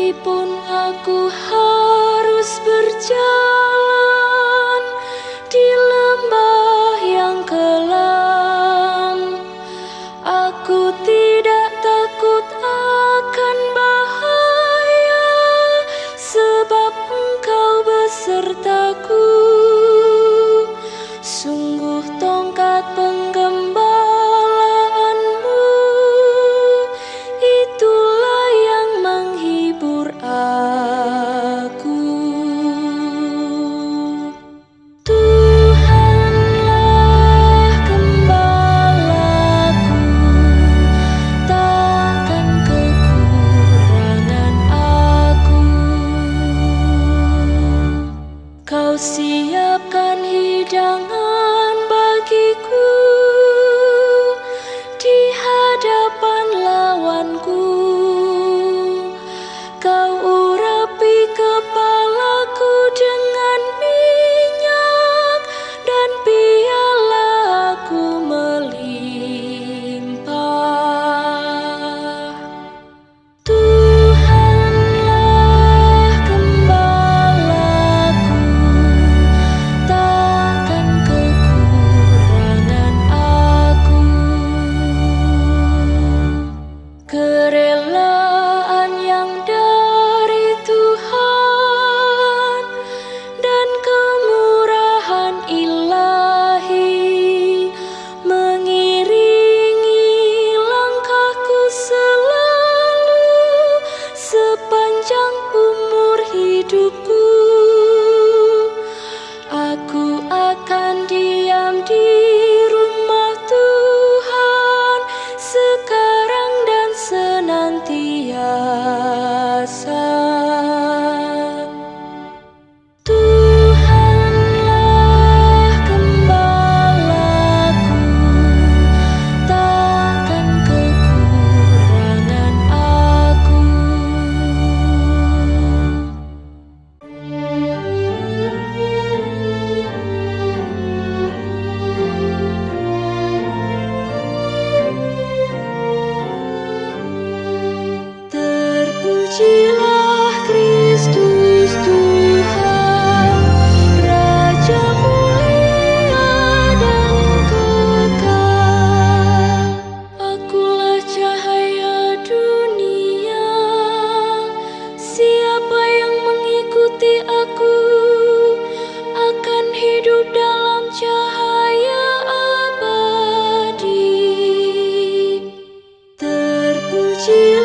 Sekalipun aku harus berjalan di lembah yang kelam, aku tidak takut akan bahaya, sebab Engkau besertaku. Sungguh tongkat penggembalaanmu, itulah yang menghibur aku. Tuhanlah gembalaku, takkan kekurangan aku. Kau siapkan hidangan bagiku di hadapan lawanku. Kau urapi kepalaku dengan minyak, dan piala aku melimpah. Tuhanlah gembalaku, takkan kekurangan aku. Kerelaan yang dari Tuhan dan kemurahan ilahi mengiringi langkahku selalu sepanjang umur hidupku. Aku akan diam di rumah Tuhan sekarang dan senantiasa. Tuhanlah gembalaku, takkan kekurangan aku. Terpujilah Kristus Tuhan, Raja mulia dan kekal. Akulah cahaya dunia, siapa yang mengikuti aku akan hidup dalam cahaya abadi. Terpujilah